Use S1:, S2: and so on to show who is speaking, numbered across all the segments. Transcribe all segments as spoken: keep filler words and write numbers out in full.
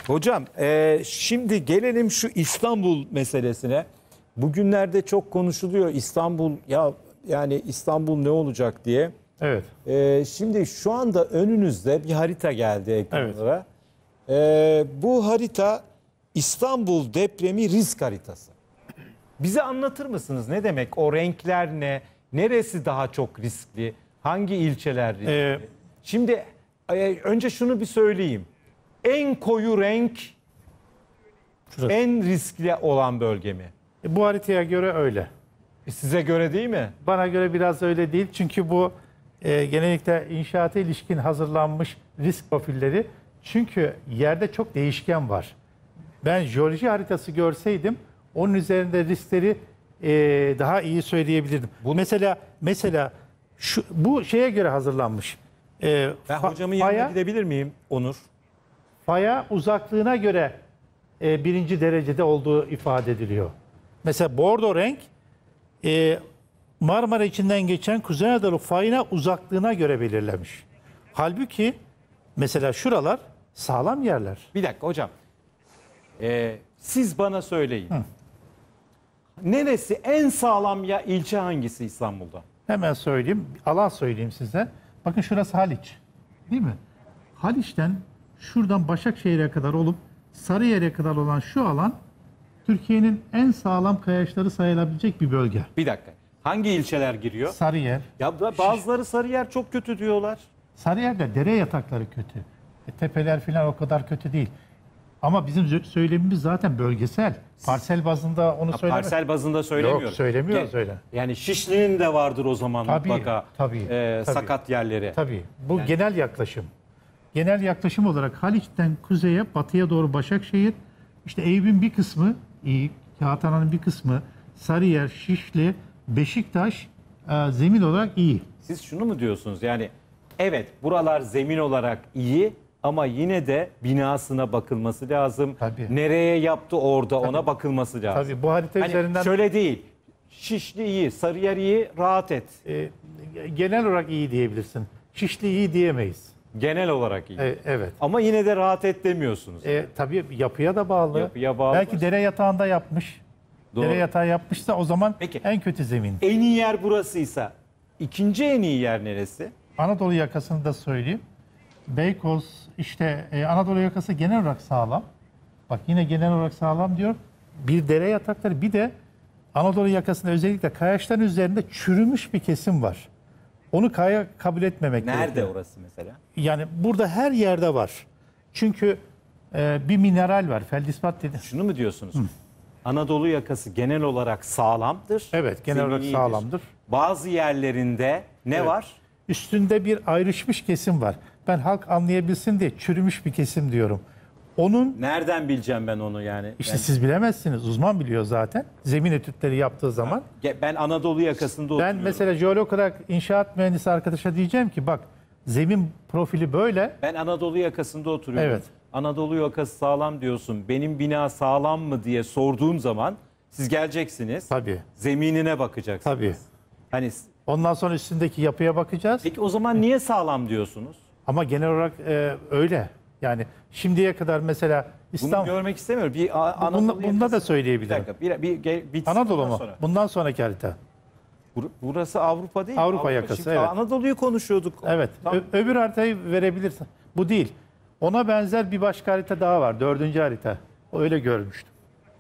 S1: Hocam e, şimdi gelelim şu İstanbul meselesine. Bugünlerde çok konuşuluyor İstanbul, ya yani İstanbul ne olacak diye.
S2: Evet.
S1: E, şimdi şu anda önünüzde bir harita geldi ekranlara. Evet. E, bu harita İstanbul depremi risk haritası. Bize anlatır mısınız ne demek? O renkler ne? Neresi daha çok riskli? Hangi ilçeler riskli? Ee, Şimdi e, önce şunu bir söyleyeyim. En koyu renk şurası. En riskli olan bölge mi?
S2: E, bu haritaya göre öyle.
S1: E, size göre değil mi?
S2: Bana göre biraz öyle değil. Çünkü bu e, genellikle inşaata ilişkin hazırlanmış risk profilleri. Çünkü yerde çok değişken var. Ben jeoloji haritası görseydim onun üzerinde riskleri e, daha iyi söyleyebilirdim. Bu mesela mesela şu bu şeye göre hazırlanmış. E,
S1: ben
S2: fa,
S1: hocamın
S2: faya,
S1: yanına gidebilir miyim Onur?
S2: Faya uzaklığına göre e, birinci derecede olduğu ifade ediliyor. Mesela bordo renk e, Marmara içinden geçen Kuzey Anadolu fayına uzaklığına göre belirlenmiş. Halbuki mesela şuralar sağlam yerler.
S1: Bir dakika hocam. Ee, siz bana söyleyin. Hı. Neresi en sağlam ya ilçe hangisi İstanbul'da?
S2: Hemen söyleyeyim. Alan söyleyeyim size. Bakın şurası Haliç. Değil mi? Haliç'ten şuradan Başakşehir'e kadar olup Sarıyer'e kadar olan şu alan Türkiye'nin en sağlam kayaçları sayılabilecek bir bölge.
S1: Bir dakika. Hangi ilçeler giriyor?
S2: Sarıyer.
S1: Ya bazıları Sarıyer çok kötü diyorlar.
S2: Sarıyer'de dere yatakları kötü. E, tepeler falan o kadar kötü değil. Ama bizim söylemimiz zaten bölgesel. Parsel bazında onu söylemiyoruz.
S1: Parsel bazında söylemiyoruz.
S2: Yok, söylemiyoruz öyle.
S1: Yani Şişli'nin de vardır o zaman
S2: tabii,
S1: mutlaka
S2: tabii,
S1: e,
S2: tabii,
S1: sakat yerleri.
S2: Tabii. Bu
S1: yani,
S2: genel yaklaşım. Genel yaklaşım olarak Haliç'ten kuzeye, batıya doğru Başakşehir, işte Eyüp'ün bir kısmı iyi, Kağıthane'nin bir kısmı, Sarıyer, Şişli, Beşiktaş e, zemin olarak iyi.
S1: Siz şunu mu diyorsunuz? Yani evet buralar zemin olarak iyi ama yine de binasına bakılması lazım.
S2: Tabii.
S1: Nereye yaptı orada
S2: Tabii.
S1: ona bakılması lazım.
S2: Tabii bu harita
S1: hani
S2: üzerinden...
S1: Şöyle değil. Şişli iyi, Sarıyer iyi, rahat et.
S2: E, genel olarak iyi diyebilirsin. Şişli iyi diyemeyiz.
S1: Genel olarak iyi.
S2: E, evet.
S1: Ama yine de rahat et demiyorsunuz.
S2: E, tabii yapıya da bağlı.
S1: Yapıya bağlı.
S2: Belki dere yatağında yapmış. Doğru. Dere yatağı yapmışsa o zaman Peki, en kötü zemin.
S1: En iyi yer burasıysa ikinci en iyi yer neresi?
S2: Anadolu yakasını da söyleyeyim. Beykoz işte e, Anadolu yakası genel olarak sağlam. Bak yine genel olarak sağlam diyor. Bir dere yatakları bir de Anadolu yakasında özellikle kayaçların üzerinde çürümüş bir kesim var. Onu kaya kabul etmemek
S1: Nerede
S2: gerekiyor.
S1: Nerede orası mesela?
S2: Yani burada her yerde var. Çünkü e, bir mineral var. Feldispat dedi.
S1: Şunu mu diyorsunuz? Hı. Anadolu yakası genel olarak sağlamdır.
S2: Evet, genel olarak
S1: zeminidir.
S2: sağlamdır.
S1: Bazı yerlerinde ne evet. var?
S2: Üstünde bir ayrışmış kesim var. Ben halk anlayabilsin diye çürümüş bir kesim diyorum. Onun
S1: nereden bileceğim ben onu yani?
S2: İşte
S1: yani...
S2: siz bilemezsiniz. Uzman biliyor zaten. Zemin etütleri yaptığı zaman.
S1: Ben Anadolu yakasında oturuyorum.
S2: Ben mesela jeolog olarak inşaat mühendisi arkadaşa diyeceğim ki bak zemin profili böyle.
S1: Ben Anadolu yakasında oturuyorum.
S2: Evet.
S1: Anadolu yakası sağlam diyorsun. Benim bina sağlam mı diye sorduğum zaman siz geleceksiniz.
S2: Tabii.
S1: Zeminine bakacaksınız.
S2: Tabii.
S1: Hani
S2: ondan sonra üstündeki yapıya bakacağız.
S1: Peki o zaman niye sağlam diyorsunuz?
S2: Ama genel olarak e, öyle. Yani şimdiye kadar mesela İstanbul...
S1: Bunu görmek istemiyorum. Bir Anadolu
S2: bunda, bunda da söyleyebilirim.
S1: Bir dakika. Bir, bir, bir,
S2: Anadolu mu?
S1: Sonra.
S2: Bundan sonraki harita.
S1: Burası Avrupa değil mi?
S2: Avrupa, Avrupa yakası.
S1: Şimdi evet. Anadolu'yu konuşuyorduk.
S2: Evet. Tam... Öbür haritayı verebilirsin. Bu değil. Ona benzer bir başka harita daha var. Dördüncü harita. Öyle görmüştüm.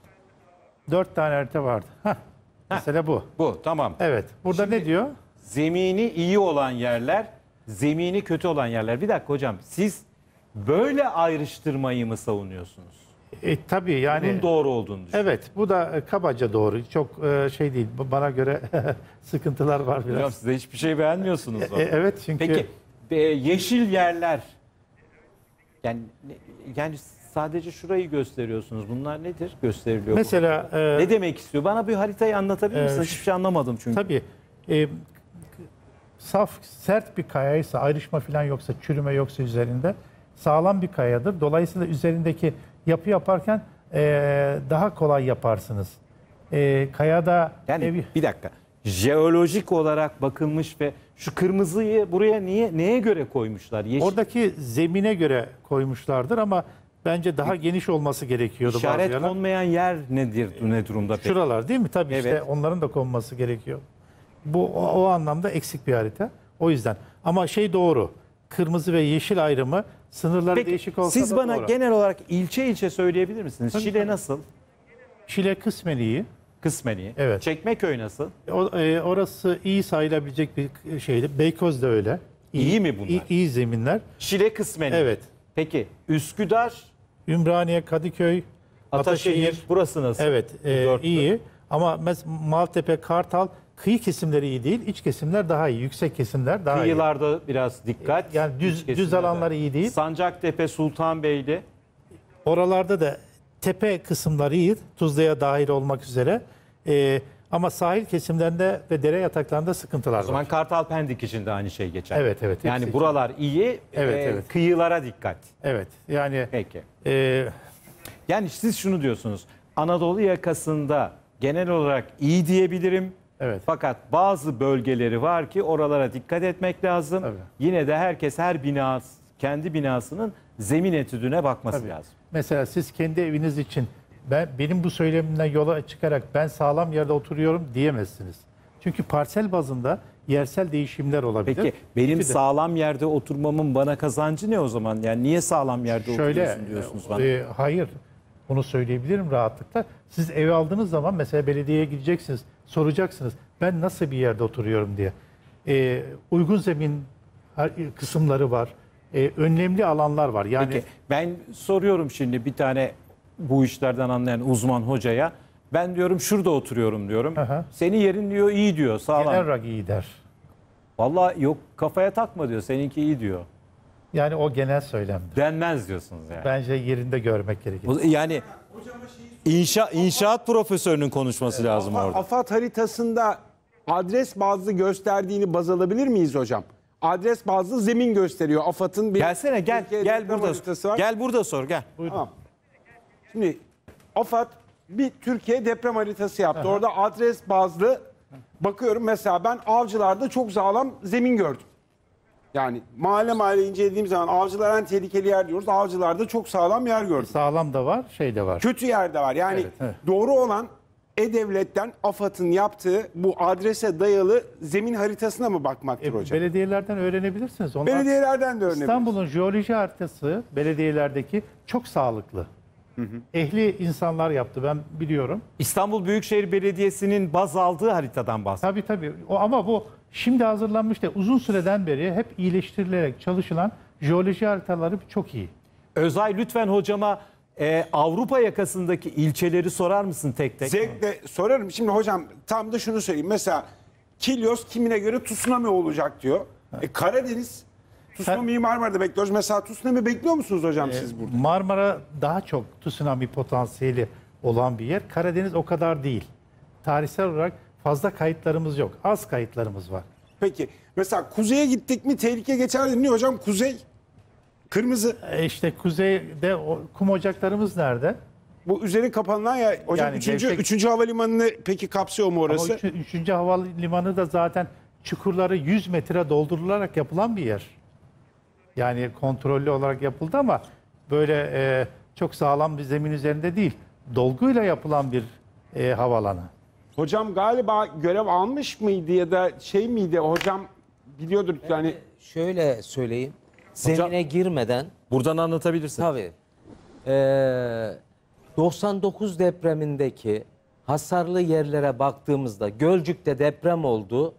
S2: Dört tane harita vardı. Heh. Mesela bu.
S1: Bu tamam.
S2: Evet. Burada Şimdi, ne diyor?
S1: Zemini iyi olan yerler, zemini kötü olan yerler. Bir dakika hocam. Siz böyle ayrıştırmayı mı savunuyorsunuz?
S2: E, tabii yani.
S1: Bunun doğru olduğunu düşünüyorum.
S2: Evet. Bu da e, kabaca doğru. Çok e, şey değil. Bana göre sıkıntılar var biraz.
S1: Hocam siz de hiçbir şey beğenmiyorsunuz.
S2: E, e, evet çünkü.
S1: Peki e, yeşil yerler. Yani yani sadece şurayı gösteriyorsunuz. Bunlar nedir? Gösteriliyor.
S2: Mesela e,
S1: ne demek istiyor? Bana bir haritayı anlatabilir misiniz? E, Hiçbir şey anlamadım çünkü.
S2: Tabii. E, saf sert bir kayaysa, ayrışma falan yoksa, çürüme yoksa üzerinde sağlam bir kayadır. Dolayısıyla üzerindeki yapı yaparken e, daha kolay yaparsınız. E, kayada
S1: yani
S2: ev...
S1: bir dakika. Jeolojik olarak bakılmış ve şu kırmızıyı buraya niye neye göre koymuşlar? Yeşil.
S2: Oradaki zemine göre koymuşlardır ama bence daha geniş olması gerekiyordu.
S1: İşaret
S2: bazı
S1: konmayan yer nedir, ne durumda peki?
S2: Şuralar değil mi? Tabii
S1: Evet.
S2: işte onların da konması gerekiyor. Bu o, o anlamda eksik bir harita. O yüzden. Ama şey doğru. Kırmızı ve yeşil ayrımı sınırlar
S1: Peki,
S2: değişik olsa
S1: siz
S2: da
S1: bana
S2: doğru.
S1: genel olarak ilçe ilçe söyleyebilir misiniz?
S2: Tabii,
S1: Şile
S2: tabii.
S1: nasıl?
S2: Şile kısmen iyi.
S1: Kısmen iyi.
S2: Evet.
S1: Çekmeköy nasıl?
S2: O, e, orası iyi sayılabilecek bir şeydi. Beykoz da öyle.
S1: İyi mi bunlar?
S2: İyi, iyi zeminler.
S1: Şile kısmen iyi.
S2: Evet.
S1: Peki Üsküdar,
S2: Ümraniye, Kadıköy,
S1: Ataşehir,
S2: Ataşehir.
S1: burası nasıl?
S2: Evet, e,
S1: Dörtlü.
S2: iyi. Ama mesela Maltepe, Kartal kıyı kesimleri iyi değil. İç kesimler daha iyi. Yüksek kesimler daha iyi.
S1: Kıyılarda biraz dikkat.
S2: Yani düz-
S1: İç kesimlerde.
S2: düz alanlar iyi değil.
S1: Sancaktepe, Sultanbeyli.
S2: Oralarda da tepe kısımları iyi. Tuzla'ya dahil olmak üzere. E, ama sahil kesimlerinde ve dere yataklarında sıkıntılar
S1: O zaman
S2: var.
S1: Kartal Pendik için de aynı şey geçer.
S2: Evet, evet,
S1: Yani
S2: hepsi
S1: buralar iyi.
S2: Evet,
S1: e,
S2: evet.
S1: Kıyılara dikkat.
S2: Evet. Yani
S1: Peki.
S2: e,
S1: Yani siz şunu diyorsunuz. Anadolu yakasında genel olarak iyi diyebilirim.
S2: Evet.
S1: Fakat bazı bölgeleri var ki oralara dikkat etmek lazım.
S2: Tabii.
S1: Yine de herkes her bina kendi binasının zemin etüdüne bakması
S2: Tabii.
S1: lazım.
S2: Mesela siz kendi eviniz için ben benim bu söylemimden yola çıkarak ben sağlam yerde oturuyorum diyemezsiniz. Çünkü parsel bazında yersel değişimler olabilir.
S1: Peki benim
S2: Bir de
S1: sağlam yerde oturmamın bana kazancı ne o zaman? Yani niye sağlam yerde
S2: şöyle
S1: oturuyorsun diyorsunuz bana?
S2: e, hayır bunu söyleyebilirim rahatlıkla. Siz ev aldığınız zaman mesela belediyeye gideceksiniz, soracaksınız ben nasıl bir yerde oturuyorum diye. E, uygun zemin har- kısımları var. E, önlemli alanlar var. Yani
S1: Peki ben soruyorum şimdi bir tane bu işlerden anlayan uzman hocaya. Ben diyorum şurada oturuyorum diyorum.
S2: Aha.
S1: Senin yerin diyor iyi diyor sağlam.
S2: genel olarak iyi der.
S1: Vallahi yok kafaya takma diyor. Seninki iyi diyor.
S2: Yani o genel söylemdir.
S1: Denmez diyorsunuz yani.
S2: Bence yerinde görmek gerekir.
S1: O- Yani inşa, inşaat profesörünün konuşması lazım
S3: AFAD,
S1: orada.
S3: AFAD haritasında adres bazlı gösterdiğini baz alabilir miyiz hocam? Adres bazlı zemin gösteriyor. AFAD'ın bir
S1: Gelsene gel
S3: Türkiye
S1: gel
S3: deprem
S1: burada.
S3: haritası var.
S1: Gel burada sor gel.
S3: Tamam. Şimdi AFAD bir Türkiye deprem haritası yaptı. Orada adres bazlı bakıyorum mesela ben Avcılar'da çok sağlam zemin gördüm. Yani mahalle mahalle incelediğim zaman Avcılar en tehlikeli yer diyoruz. Avcılar'da çok sağlam yer gördüm.
S2: Sağlam da var, şey de var.
S3: Kötü yerde var. Yani
S2: Evet, evet.
S3: doğru olan E-Devlet'ten AFAD'ın yaptığı bu adrese dayalı zemin haritasına mı bakmaktır
S2: E,
S3: hocam?
S2: belediyelerden öğrenebilirsiniz. Onlar,
S3: Belediyelerden de örnek.
S2: İstanbul'un jeoloji haritası belediyelerdeki çok sağlıklı. Ehli insanlar yaptı ben biliyorum.
S1: İstanbul Büyükşehir Belediyesi'nin baz aldığı haritadan bahsediyor.
S2: Tabii tabii. O, ama bu şimdi hazırlanmış da uzun süreden beri hep iyileştirilerek çalışılan jeoloji haritaları çok iyi.
S1: Özay lütfen hocama e, Avrupa yakasındaki ilçeleri sorar mısın tek tek?
S3: Zevkle sorarım. Şimdi hocam tam da şunu söyleyeyim. Mesela Kilyos kimine göre tsunami olacak diyor. E, Karadeniz tsunami'yi Marmara'da bekliyoruz. Mesela tsunami bekliyor musunuz hocam siz burada?
S2: Marmara daha çok tsunami potansiyeli olan bir yer. Karadeniz o kadar değil. Tarihsel olarak fazla kayıtlarımız yok. Az kayıtlarımız var.
S3: Peki mesela kuzeye gittik mi tehlike geçer niye hocam? Kuzey kırmızı.
S2: E işte kuzeyde o, kum ocaklarımız nerede?
S3: Bu üzeri kapanılan ya hocam
S2: Yani
S3: üçüncü,
S2: gevşek-
S3: üçüncü havalimanını peki kapsıyor mu orası?
S2: Ama üç, üçüncü havalimanı da zaten çukurları yüz metre doldurularak yapılan bir yer. Yani kontrollü olarak yapıldı ama böyle e, çok sağlam bir zemin üzerinde değil. Dolguyla yapılan bir e, havalanı.
S3: Hocam galiba görev almış mıydı ya da şey miydi hocam biliyordur yani
S4: Şöyle söyleyeyim. Zemine girmeden
S1: Buradan anlatabilirsin.
S4: tabii eee, doksan dokuz depremindeki hasarlı yerlere baktığımızda Gölcük'te deprem oldu.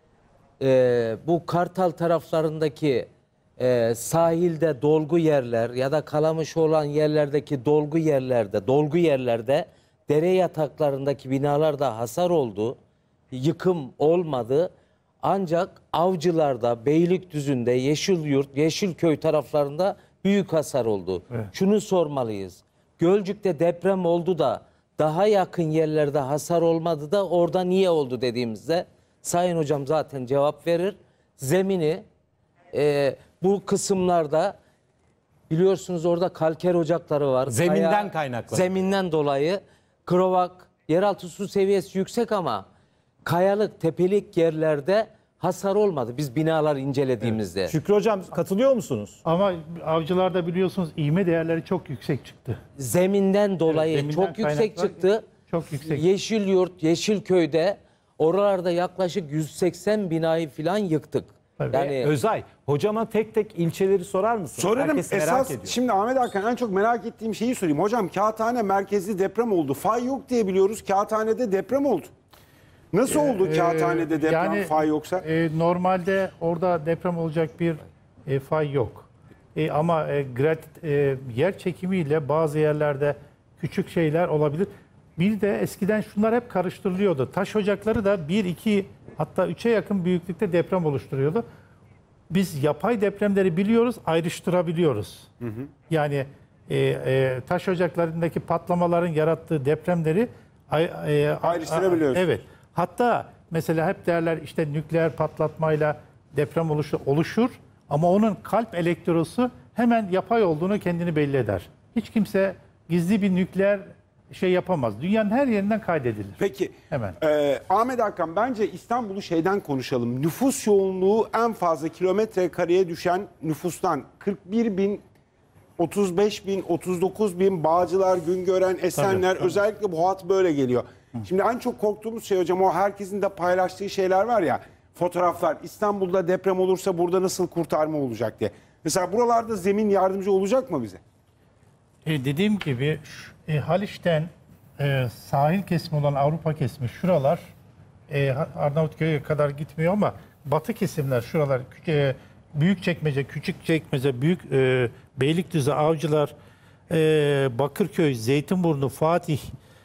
S4: Eee, bu Kartal taraflarındaki eee, sahilde dolgu yerler ya da Kalamış olan yerlerdeki dolgu yerlerde, dolgu yerlerde dere yataklarındaki binalarda hasar oldu. Yıkım olmadı. Ancak Avcılar'da, Beylikdüzü'nde, Yeşilyurt, Yeşilköy taraflarında büyük hasar oldu. Şunu sormalıyız. Gölcük'te deprem oldu da daha yakın yerlerde hasar olmadı da orada niye oldu dediğimizde Sayın Hocam zaten cevap verir. Zemini e, bu kısımlarda biliyorsunuz orada kalker ocakları var.
S1: Zeminden
S4: Kaya-
S1: kaynaklı.
S4: Zeminden dolayı Krovak yeraltı su seviyesi yüksek ama kayalık, tepelik yerlerde hasar olmadı biz binalar incelediğimizde.
S1: Şükrü Hocam katılıyor musunuz?
S2: Ama avcılarda biliyorsunuz ivme değerleri çok yüksek çıktı.
S4: Zeminden dolayı
S2: Evet, zeminden
S4: çok yüksek
S2: kaynaklı
S4: çıktı.
S2: çok yüksek.
S4: Yeşilyurt, Yeşilköy'de oralarda yaklaşık yüz seksen binayı falan yıktık.
S2: Tabii.
S4: Yani
S1: Özay, hocama tek tek ilçeleri sorar mısın?
S3: Sorarım.
S1: Herkes merak
S3: Esas
S1: ediyor.
S3: şimdi Ahmet Hakan en çok merak ettiğim şeyi sorayım. Hocam Kağıthane merkezli deprem oldu. Fay yok diye biliyoruz. Kağıthane'de deprem oldu. Nasıl oldu
S2: Ee,
S3: Kağıthane'de deprem
S2: yani,
S3: fay yoksa?
S2: e, normalde orada deprem olacak bir e, fay yok. E, ama e, grat, e, yer çekimiyle bazı yerlerde küçük şeyler olabilir. Bir de eskiden şunlar hep karıştırılıyordu. Taş ocakları da bir, iki hatta üçe yakın büyüklükte deprem oluşturuyordu. Biz yapay depremleri biliyoruz, ayrıştırabiliyoruz. Hı hı. Yani e, e, taş ocaklarındaki patlamaların yarattığı depremleri ay, e,
S3: Ayrıştırabiliyoruz.
S2: a- Evet. Hatta mesela hep derler işte nükleer patlatmayla deprem oluşur, oluşur ama onun kalp elektrosu hemen yapay olduğunu kendini belli eder. Hiç kimse gizli bir nükleer şey yapamaz. Dünyanın her yerinden kaydedilir.
S3: Peki
S2: Hemen.
S3: e, Ahmet Hakan bence İstanbul'u şeyden konuşalım. Nüfus yoğunluğu en fazla kilometre kareye düşen nüfustan kırk bir bin, otuz beş bin, otuz dokuz bin Bağcılar, Güngören, Esenler
S2: Tabii, tabii.
S3: özellikle bu hat böyle geliyor. Şimdi en çok korktuğumuz şey hocam o herkesin de paylaştığı şeyler var ya fotoğraflar İstanbul'da deprem olursa burada nasıl kurtarma olacak diye. Mesela buralarda zemin yardımcı olacak mı bize?
S2: E, dediğim gibi e, Haliç'ten e, sahil kesimi olan Avrupa kesimi şuralar e, Arnavutköy'e kadar gitmiyor ama batı kesimler şuralar e, Büyükçekmece, Küçükçekmece, Büyük e, Beylikdüzü, Avcılar, e, Bakırköy, Zeytinburnu, Fatih,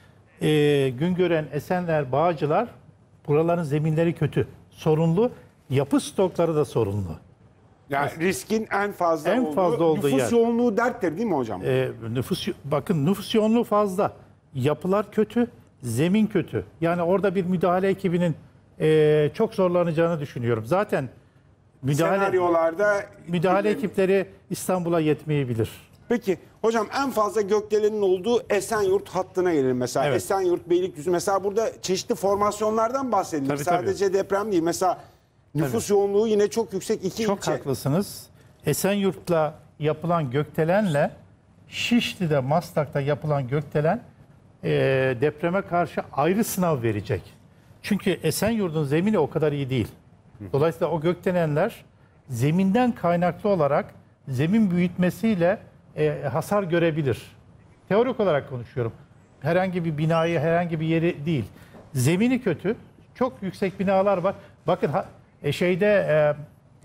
S2: e, Güngören, Esenler, Bağcılar buraların zeminleri kötü, sorunlu, yapı stokları da sorunlu.
S3: Yani riskin en fazla
S2: En
S3: olduğu,
S2: fazla olduğu
S3: nüfus
S2: yer.
S3: yoğunluğu derttir değil mi hocam?
S2: E, nüfus bakın nüfus yoğunluğu fazla. Yapılar kötü, zemin kötü. Yani orada bir müdahale ekibinin e, çok zorlanacağını düşünüyorum. Zaten müdahale
S3: Senaryolarda
S2: müdahale ekipleri İstanbul'a yetmeyebilir.
S3: Peki hocam en fazla gökdelenin olduğu Esenyurt hattına gelir mesela.
S2: Evet.
S3: Esenyurt, Beylikdüzü mesela burada çeşitli formasyonlardan bahsedilir.
S2: Tabii,
S3: Sadece deprem değil. Mesela nüfus yoğunluğu yine çok yüksek iki
S2: Çok
S3: ilçe.
S2: haklısınız. Esenyurt'la yapılan gökdelenle Şişli'de, Maslak'ta yapılan gökdelen e, depreme karşı ayrı sınav verecek. Çünkü Esenyurt'un zemini o kadar iyi değil. Dolayısıyla o gökdelenler zeminden kaynaklı olarak zemin büyütmesiyle e, hasar görebilir. Teorik olarak konuşuyorum. Herhangi bir binayı, herhangi bir yeri değil. Zemini kötü. Çok yüksek binalar var. Bakın ha, e, şeyde e,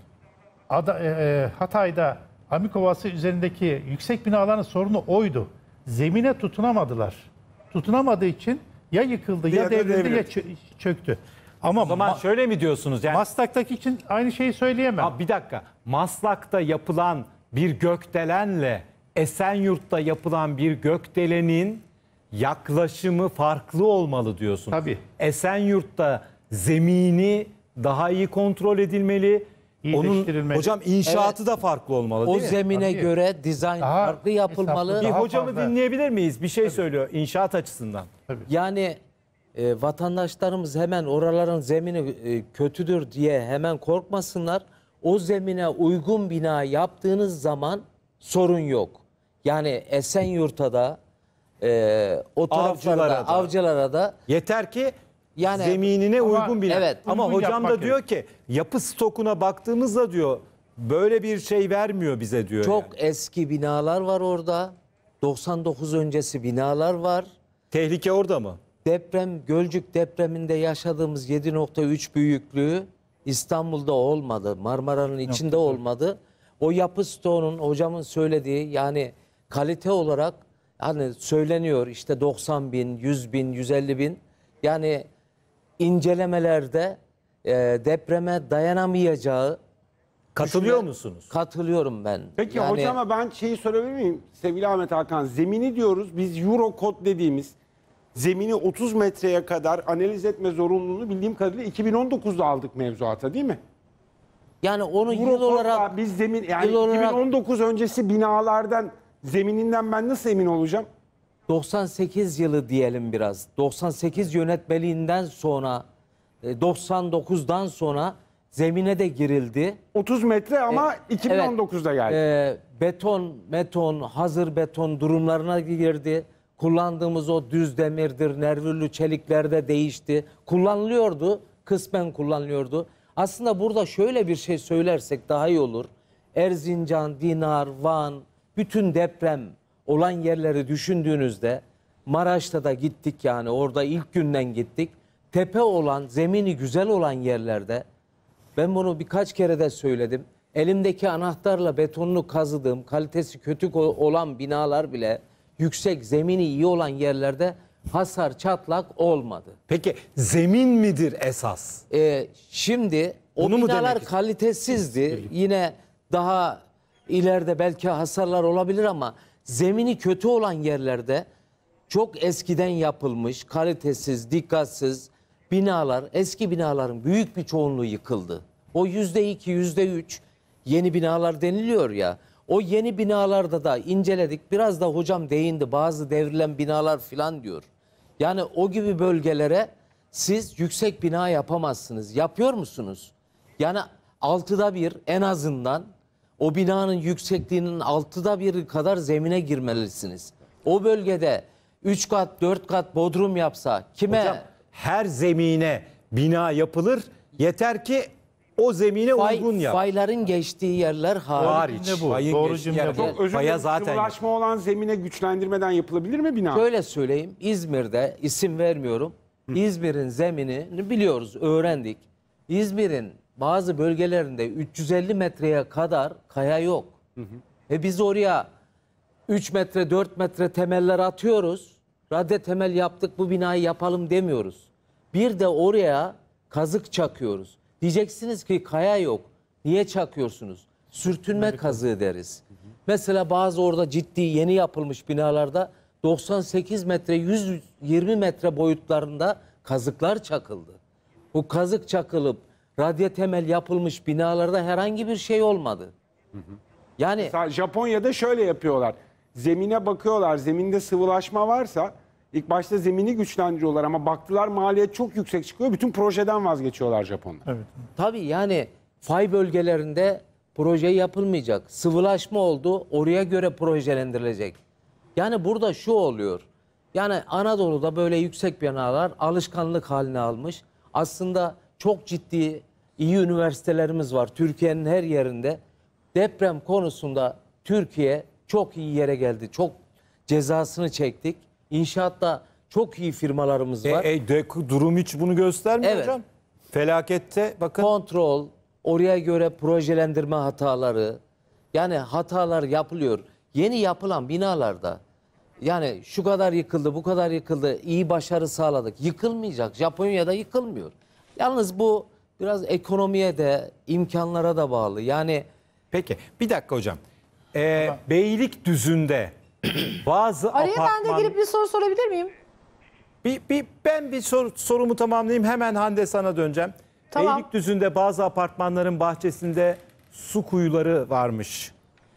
S2: Ada, e, Hatay'da Amikovası üzerindeki yüksek binaların sorunu oydu. Zemine tutunamadılar. Tutunamadığı için ya yıkıldı ya,
S3: Ya da
S2: devrildi ya
S3: devrildi.
S2: çö- çöktü. Ama
S1: O zaman
S2: Ma-
S1: şöyle mi diyorsunuz? Yani
S2: Maslak'taki için aynı şeyi söyleyemem.
S1: Ha, bir dakika. Maslak'ta yapılan bir gökdelenle Esenyurt'ta yapılan bir gökdelenin yaklaşımı farklı olmalı diyorsun.
S2: Tabii.
S1: Esenyurt'ta zemini daha iyi kontrol edilmeli. Onun
S2: İyileştirilmeli.
S1: hocam inşaatı da farklı olmalı
S4: o
S1: değil mi?
S4: zemine
S2: Tabii.
S4: göre dizayn
S2: Daha
S4: farklı yapılmalı.
S2: hesaplı,
S1: Bir
S2: daha
S1: hocamı
S2: fazla.
S1: dinleyebilir miyiz? Bir şey söylüyor inşaat açısından.
S4: Yani e, vatandaşlarımız hemen oraların zemini e, kötüdür diye hemen korkmasınlar. O zemine uygun bina yaptığınız zaman sorun yok. Yani Esenyurt'a da e, o taraflarda
S1: Avcılara da.
S4: avcılara da
S1: Yeter ki
S4: Yani-
S1: zeminine
S2: Ama-
S1: uygun bina.
S4: Evet.
S1: Ama
S2: Uygun
S1: hocam da
S2: yapmak
S1: diyor ki yapı stokuna baktığımızda diyor böyle bir şey vermiyor bize diyor.
S4: çok
S1: yani.
S4: eski binalar var orada. doksan dokuz öncesi binalar var.
S1: Tehlike orada mı?
S4: Deprem, Gölcük depreminde yaşadığımız yedi nokta üç büyüklüğü İstanbul'da olmadı. Marmara'nın içinde olmadı. O yapı stoğunun hocamın söylediği yani kalite olarak hani söyleniyor işte doksan bin, yüz bin, yüz elli bin. Yani incelemelerde e, depreme dayanamayacağı
S1: Katılıyor
S4: düşünen-
S1: musunuz?
S4: Katılıyorum ben.
S3: Peki
S4: Yani-
S3: hocama ben şeyi sorabilir miyim? Sevgili Ahmet Hakan zemini diyoruz biz Eurocode dediğimiz zemini otuz metreye kadar analiz etme zorunluluğunu bildiğim kadarıyla iki bin on dokuzda aldık mevzuata değil mi?
S4: Yani onu yıl
S3: Eurocode'la
S4: olarak
S3: biz zemin yani
S4: yıl olarak-
S3: iki bin on dokuz öncesi binalardan zemininden ben nasıl emin olacağım?
S4: doksan sekiz yılı diyelim biraz. doksan sekiz yönetmeliğinden sonra e, doksan dokuzdan sonra zemine de girildi.
S3: otuz metre ama iki bin on dokuzda geldi.
S4: Evet, e, beton, beton, hazır beton durumlarına girdi. Kullandığımız o düz demirdir, nervürlü çelikler de değişti. Kullanılıyordu, kısmen kullanılıyordu. Aslında burada şöyle bir şey söylersek daha iyi olur. Erzincan, Dinar, Van, bütün deprem olan yerleri düşündüğünüzde Maraş'ta da gittik, yani orada ilk günden gittik. Tepe olan, zemini güzel olan yerlerde, ben bunu birkaç kere de söyledim. Elimdeki anahtarla betonunu kazıdığım, kalitesi kötü olan binalar bile yüksek, zemini iyi olan yerlerde hasar, çatlak olmadı.
S1: Peki zemin midir esas?
S4: Ee, şimdi o
S1: Bunu mu
S4: binalar
S1: demek
S4: kalitesizdi. Yine daha ileride belki hasarlar olabilir ama zemini kötü olan yerlerde çok eskiden yapılmış, kalitesiz, dikkatsiz binalar, eski binaların büyük bir çoğunluğu yıkıldı. O yüzde iki, yüzde üç yeni binalar deniliyor ya. O yeni binalarda da inceledik. Biraz da hocam değindi, bazı devrilen binalar falan diyor. Yani o gibi bölgelere siz yüksek bina yapamazsınız. Yapıyor musunuz? Yani altıda bir en azından o binanın yüksekliğinin altıda biri kadar zemine girmelisiniz. O bölgede üç kat, dört kat bodrum yapsa kime?
S1: Hocam, her zemine bina yapılır. Yeter ki o zemine
S4: Fay,
S1: uygun yap.
S4: fayların geçtiği yerler hariç.
S1: Hariç.
S2: Cümle bu.
S1: Fayın
S2: Doğru
S1: geçtiği
S2: cümle
S1: yer
S2: bu.
S1: değil.
S3: Çok özür
S1: Faya
S3: dilerim.
S1: zaten
S3: Sıvılaşma olan zemine güçlendirmeden yapılabilir mi bina?
S4: Şöyle söyleyeyim, İzmir'de, isim vermiyorum, İzmir'in zeminini biliyoruz, öğrendik. İzmir'in bazı bölgelerinde üç yüz elli metreye kadar kaya yok. Hı hı. E biz oraya üç metre, dört metre temeller atıyoruz. Radde temel yaptık, bu binayı yapalım demiyoruz. Bir de oraya kazık çakıyoruz. Diyeceksiniz ki kaya yok. Niye çakıyorsunuz? Sürtünme kazığı deriz. Hı hı. Mesela bazı orada ciddi yeni yapılmış binalarda doksan sekiz metre, yüz yirmi metre boyutlarında kazıklar çakıldı. Bu kazık çakılıp radye temel yapılmış binalarda herhangi bir şey olmadı. Hı hı. Yani
S3: mesela Japonya'da şöyle yapıyorlar. Zemine bakıyorlar. Zeminde sıvılaşma varsa ilk başta zemini güçlendiriyorlar ama baktılar maliyet çok yüksek çıkıyor. Bütün projeden vazgeçiyorlar Japonlar.
S2: Evet.
S4: tabii yani fay bölgelerinde proje yapılmayacak. Sıvılaşma oldu, oraya göre projelendirilecek. Yani burada şu oluyor. Yani Anadolu'da böyle yüksek binalar alışkanlık haline almış. Aslında çok ciddi iyi üniversitelerimiz var Türkiye'nin her yerinde. Deprem konusunda Türkiye çok iyi yere geldi. Çok cezasını çektik. İnşaatta çok iyi firmalarımız var.
S1: E, e, de, durum hiç bunu göstermiyor
S4: Evet.
S1: hocam. Felakette bakın.
S4: Kontrol, oraya göre projelendirme hataları, yani hatalar yapılıyor. Yeni yapılan binalarda yani şu kadar yıkıldı, bu kadar yıkıldı, iyi başarı sağladık. Yıkılmayacak. Japonya'da yıkılmıyor. Yalnız bu biraz ekonomiye de, imkanlara da bağlı. Yani
S1: Peki bir dakika hocam. Ee, Beylikdüzü'nde bazı
S5: Araya ben
S1: apartman...
S5: de girip bir soru sorabilir miyim?
S1: Bir, bir, ben bir sor, sorumu tamamlayayım. Hemen Hande sana döneceğim.
S5: Tamam.
S1: Beylikdüzü'nde bazı apartmanların bahçesinde su kuyuları varmış.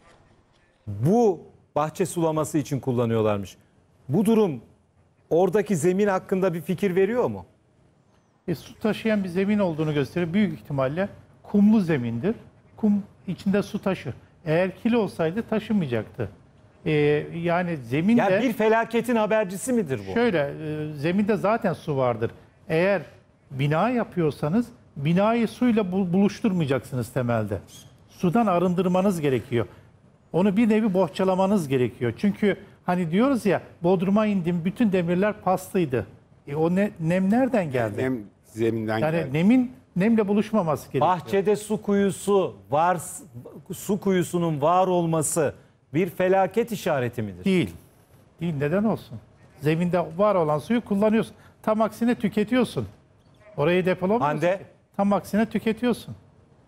S1: Bu bahçe sulaması için kullanıyorlarmış. Bu durum oradaki zemin hakkında bir fikir veriyor mu?
S2: E, su taşıyan bir zemin olduğunu gösterir. Büyük ihtimalle kumlu zemindir. Kum içinde su taşır. Eğer kil olsaydı taşımayacaktı. E, yani zeminde...
S1: Yani bir felaketin habercisi midir bu?
S2: Şöyle, e, zeminde zaten su vardır. Eğer bina yapıyorsanız binayı suyla bu- buluşturmayacaksınız temelde. Sudan arındırmanız gerekiyor. Onu bir nevi bohçalamanız gerekiyor. Çünkü hani diyoruz ya, bodruma indim, bütün demirler paslıydı. E, o ne, nem nereden geldi?
S3: Nem zeminden
S2: yani
S3: geldi.
S2: nemin nemle buluşmaması gerekiyor.
S1: Bahçede su kuyusu var, su kuyusunun var olması bir felaket işareti midir?
S2: Değil. Değil. Neden olsun? Zeminde var olan suyu kullanıyorsun. Tam aksine tüketiyorsun. Orayı depolamıyorsun.
S1: Hande?
S2: ki. Tam aksine tüketiyorsun.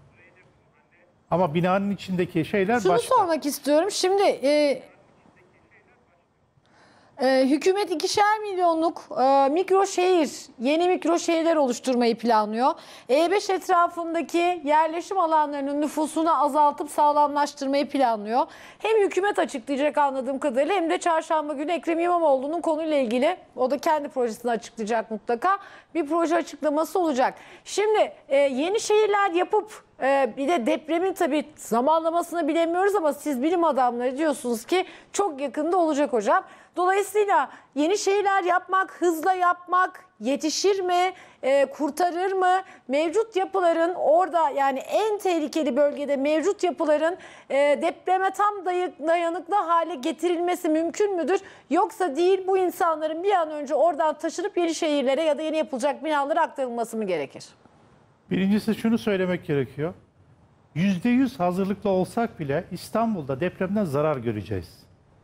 S2: Ama binanın içindeki şeyler
S5: Şunu
S2: başka.
S5: sormak istiyorum. Şimdi e, Ee, hükümet ikişer milyonluk e, mikro şehir, yeni mikro şehirler oluşturmayı planlıyor. E beş etrafındaki yerleşim alanlarının nüfusunu azaltıp sağlamlaştırmayı planlıyor. Hem hükümet açıklayacak anladığım kadarıyla hem de çarşamba günü Ekrem İmamoğlu'nun konuyla ilgili, o da kendi projesini açıklayacak mutlaka, bir proje açıklaması olacak. Şimdi e, yeni şehirler yapıp Ee, bir de depremin tabii zamanlamasını bilemiyoruz ama siz bilim adamları diyorsunuz ki çok yakında olacak hocam. Dolayısıyla yeni şeyler yapmak, hızla yapmak yetişir mi, e, kurtarır mı? Mevcut yapıların orada, yani en tehlikeli bölgede mevcut yapıların e, depreme tam dayanıklı hale getirilmesi mümkün müdür? Yoksa değil, bu insanların bir an önce oradan taşınıp yeni şehirlere ya da yeni yapılacak binalara aktarılması mı gerekir?
S2: Birincisi şunu söylemek gerekiyor. yüzde yüz hazırlıklı olsak bile İstanbul'da depremden zarar göreceğiz.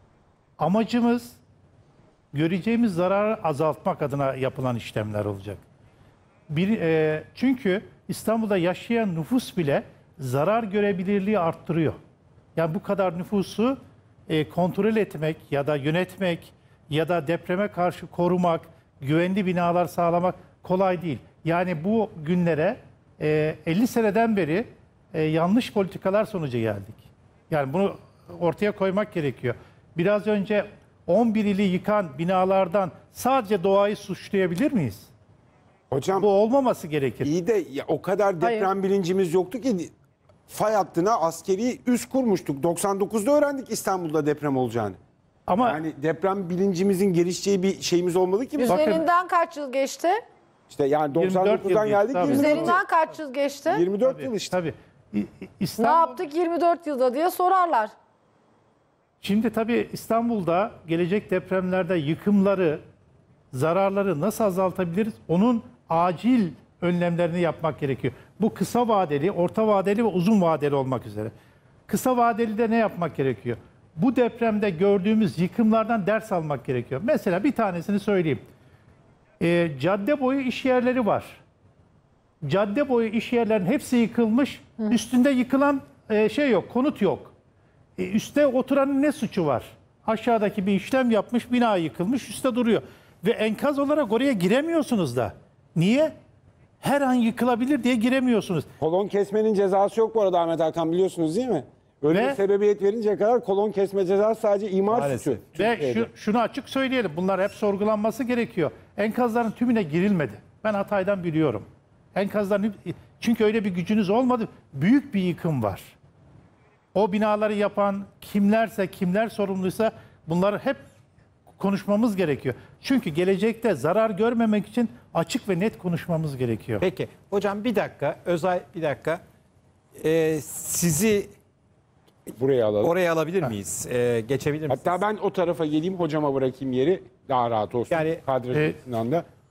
S2: Amacımız göreceğimiz zararı azaltmak adına yapılan işlemler olacak. Bir, e, çünkü İstanbul'da yaşayan nüfus bile zarar görebilirliği arttırıyor. Yani bu kadar nüfusu e, kontrol etmek ya da yönetmek ya da depreme karşı korumak, güvenli binalar sağlamak kolay değil. Yani bu günlere e, elli seneden beri e, yanlış politikalar sonucu geldik. Yani bunu ortaya koymak gerekiyor. Biraz önce on bir ili yıkan binalardan sadece doğayı suçlayabilir miyiz?
S3: Hocam
S2: Bu olmaması gerekir.
S3: iyi de ya, o kadar deprem
S5: Hayır.
S3: bilincimiz yoktu ki fay hattına askeri üs kurmuştuk. doksan dokuzda öğrendik İstanbul'da deprem olacağını.
S2: Ama
S3: Yani deprem bilincimizin gelişeceği bir şeyimiz olmalı ki.
S5: Üzerinden kaç yıl geçti?
S3: İşte yani
S2: yirmi dört
S3: doksan dokuzdan
S2: yıl
S3: geldik
S2: geçti,
S3: yirmi dört yıl.
S5: Üzerinden kaç yıl geçti?
S3: yirmi dört
S2: tabii,
S3: yıl işte.
S2: tabii. İ- İ-
S5: Ne
S2: İstanbul,
S5: yaptık yirmi dört yılda diye sorarlar.
S2: Şimdi tabii İstanbul'da gelecek depremlerde yıkımları, zararları nasıl azaltabiliriz? Onun acil önlemlerini yapmak gerekiyor. Bu kısa vadeli, orta vadeli ve uzun vadeli olmak üzere. Kısa vadeli de ne yapmak gerekiyor? Bu depremde gördüğümüz yıkımlardan ders almak gerekiyor. Mesela bir tanesini söyleyeyim. Ee, cadde boyu iş yerleri var. Cadde boyu iş yerlerinin hepsi yıkılmış. Üstünde yıkılan e, şey yok, konut yok. E, üste oturanın ne suçu var? Aşağıdaki bir işlem yapmış, bina yıkılmış, üstte duruyor. Ve enkaz olarak oraya giremiyorsunuz da. Niye? Her an yıkılabilir diye giremiyorsunuz.
S3: Kolon kesmenin cezası yok bu arada Ahmet Hakan, biliyorsunuz değil mi? Öyle
S2: Ve-
S3: bir sebebiyet verinceye kadar kolon kesme cezası sadece imar
S1: Maalesef.
S3: suçu.
S2: Ve
S3: Türkiye'de.
S2: şu, şunu açık söyleyelim, bunlar hep sorgulanması gerekiyor. Enkazların tümüne girilmedi. Ben Hatay'dan biliyorum. Enkazların, çünkü öyle bir gücünüz olmadı. Büyük bir yıkım var. O binaları yapan kimlerse, kimler sorumluysa bunları hep konuşmamız gerekiyor. Çünkü gelecekte zarar görmemek için açık ve net konuşmamız gerekiyor.
S1: Peki hocam bir dakika, Özay bir dakika. Ee, sizi
S3: Buraya alalım.
S1: oraya alabilir miyiz? Ee, geçebilir misiniz?
S3: Hatta ben o tarafa geleyim, hocama bırakayım yeri, daha rahat olsun.
S1: Yani-
S3: kadro
S2: E,
S3: açısından da.